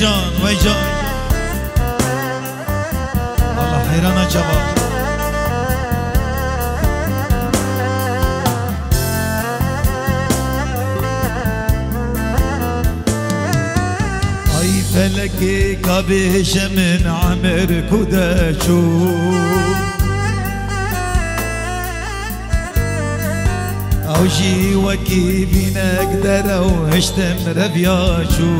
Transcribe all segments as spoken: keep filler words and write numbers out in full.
جان وای جان الله حیران جواب فلكي كابيش من عمر كوداشو او جي وكي بينا قدر او هشتم ربياشو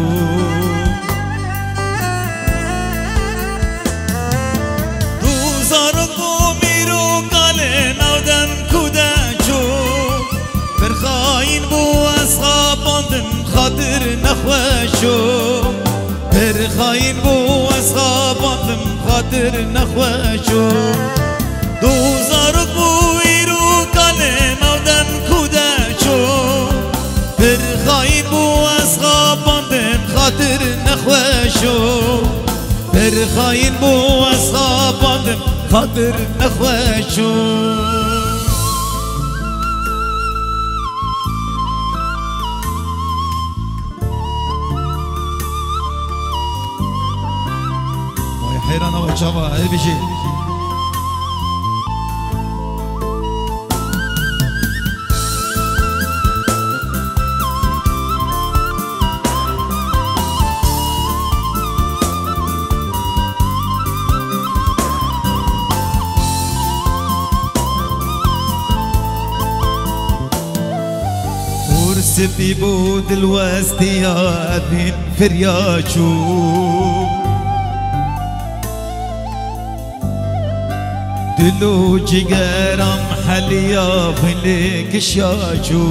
دوزاركو ميرو قالن او دم كوداشو برخاين بو اصحاباندن خاطر نخواشو برخاين بو اصحاباندن خاطر نخواشو دوزارك بو ويرو قالن او دم كوداشو برخاين بو اصحاباندن خاطر نخواشو برخاين بو اصحاباندن خاطر نخواشو حيران أول شباب هاي بيجي ورسبي بود الوستيات بين فرياشو دلو جگرم حلیا فلک شاجو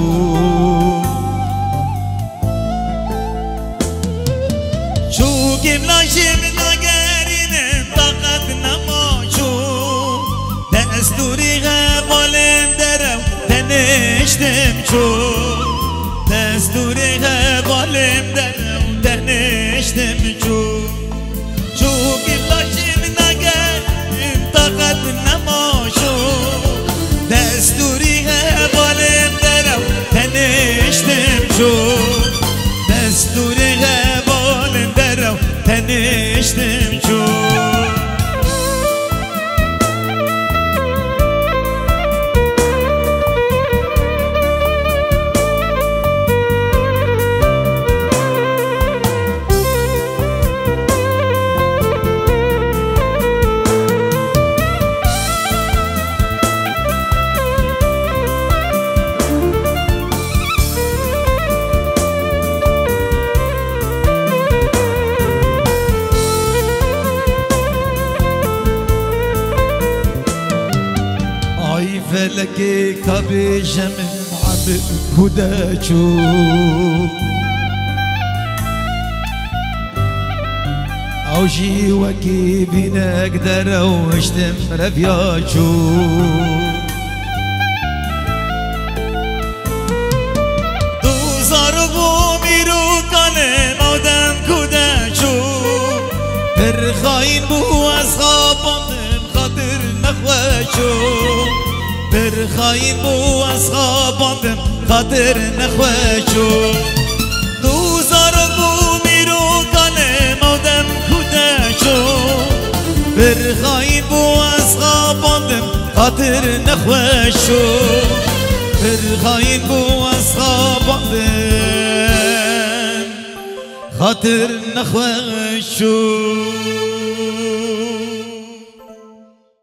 شو گملاشم نگرینم طاقت نماشو دستوری غبالم درم تنشتم شو دستوری غبالم درم تنشتم شو شو گملاشم نگرینم طاقت نماشو دستوری غبالم درم تنشتم شو دستوری غبالم درم تنشتم شو فلكي كابيش من عبد كوداشو او جي وكي بينا قدر او اشتم ربياشو دوزارو ميرو كالم او دم كوداشو برخاين بو اصحاباندن خاطر نخواشو برخاين بو اصحاباندن خاطر نخواشو دوزارك بو ميرو كالم او دم كوداشو برخاين بو اصحاباندن خاطر نخواشو برخاين بو اصحاباندن خاطر نخواشو